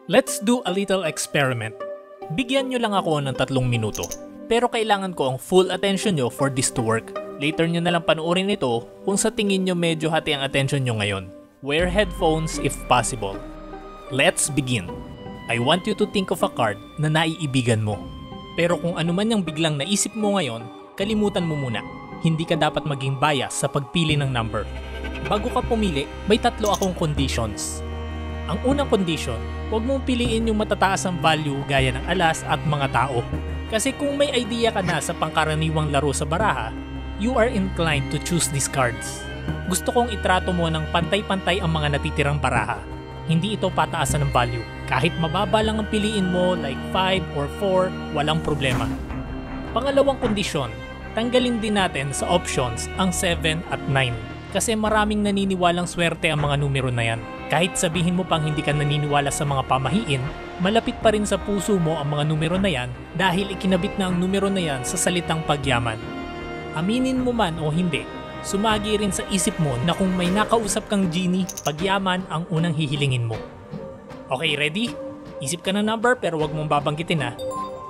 Let's do a little experiment. Bigyan nyo lang ako ng 3 minuto. Pero kailangan ko ang full attention nyo for this to work. Later nyo na lang panoorin ito kung sa tingin nyo medyo hati ang attention nyo ngayon. Wear headphones if possible. Let's begin. I want you to think of a card na naiibigan mo. Pero kung ano man yung biglang naisip mo ngayon, kalimutan mo muna. Hindi ka dapat maging bias sa pagpili ng number. Bago ka pumili, may 3 akong conditions. Ang unang condition, huwag mong piliin yung matataas ang value gaya ng alas at mga tao. Kasi kung may idea ka na sa pangkaraniwang laro sa baraha, you are inclined to choose these cards. Gusto kong itrato mo ng pantay-pantay ang mga natitirang baraha. Hindi ito pataasan ng value. Kahit mababa lang ang piliin mo like 5 or 4, walang problema. Pangalawang kondisyon, tanggalin din natin sa options ang 7 at 9. Kasi maraming naniniwalang swerte ang mga numero na yan. Kahit sabihin mo pang hindi ka naniniwala sa mga pamahiin, malapit pa rin sa puso mo ang mga numero na yan dahil ikinabit na ang numero na yan sa salitang pagyaman. Aminin mo man o hindi, sumagi rin sa isip mo na kung may nakausap kang genie, pagyaman ang unang hihilingin mo. Okay, ready? Isip ka ng number pero wag mong babanggitin ha.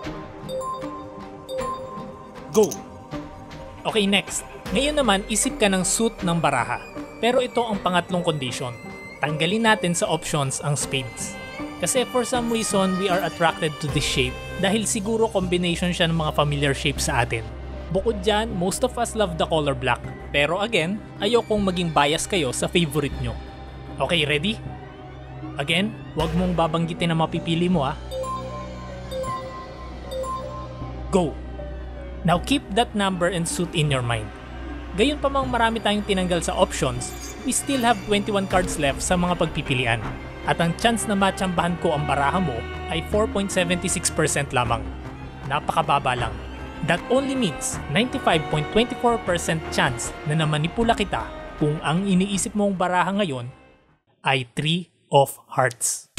Go! Okay, next. Ngayon naman, isip ka ng suit ng baraha. Pero ito ang pangatlong condition. Tanggalin natin sa options ang spades. Kasi for some reason, we are attracted to this shape dahil siguro combination siya ng mga familiar shapes sa atin. Bukod dyan, most of us love the color black. Pero again, ayokong maging bias kayo sa favorite nyo. Okay, ready? Again, huwag mong babanggitin na mapipili mo ha. Go! Now keep that number and suit in your mind. Gayon pa mang marami tayong tinanggal sa options, we still have 21 cards left sa mga pagpipilian. At ang chance na matsambahan ko ang baraha mo ay 4.76% lamang. Napakababa lang. That only means 95.24% chance na namanipula kita kung ang iniisip mong baraha ngayon ay 3 of hearts.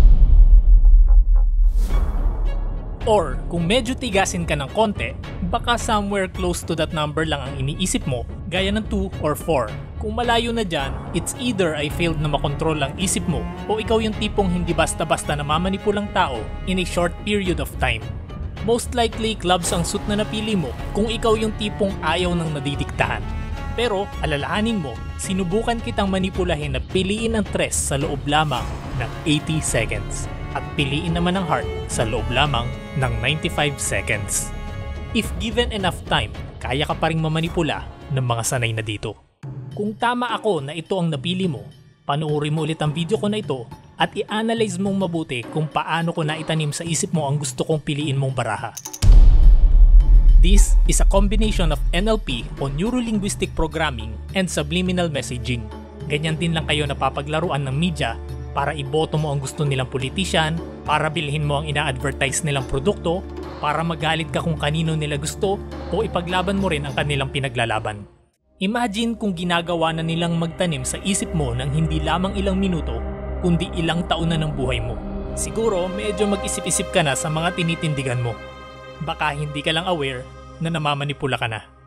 Or kung medyo tigasin ka ng konti, baka somewhere close to that number lang ang iniisip mo, gaya ng 2 or 4. Kung malayo na dyan, it's either ay failed na makontrol ang isip mo o ikaw yung tipong hindi basta-basta namamanipulang tao in a short period of time. Most likely, clubs ang suit na napili mo kung ikaw yung tipong ayaw nang nadidiktahan. Pero alalahanin mo, sinubukan kitang manipulahin na piliin ang 3 sa loob lamang ng 80 seconds. At piliin naman ang heart sa loob lamang ng 95 seconds. If given enough time, kaya ka pa ring mamanipula ng mga sanay na dito. Kung tama ako na ito ang napili mo, panoorin mo ulit ang video ko na ito at i-analyze mong mabuti kung paano ko naitanim sa isip mo ang gusto kong piliin mong baraha. This is a combination of NLP o Neuro-Linguistic Programming and Subliminal Messaging. Ganyan din lang kayo napapaglaruan ng media para iboto mo ang gusto nilang politician, para bilhin mo ang ina-advertise nilang produkto, para magalit ka kung kanino nila gusto, o ipaglaban mo rin ang kanilang pinaglalaban. Imagine kung ginagawa na nilang magtanim sa isip mo ng hindi lamang ilang minuto, kundi ilang taon na ng buhay mo. Siguro medyo mag-isip-isip ka na sa mga tinitindigan mo. Baka hindi ka lang aware na namamanipula ka na.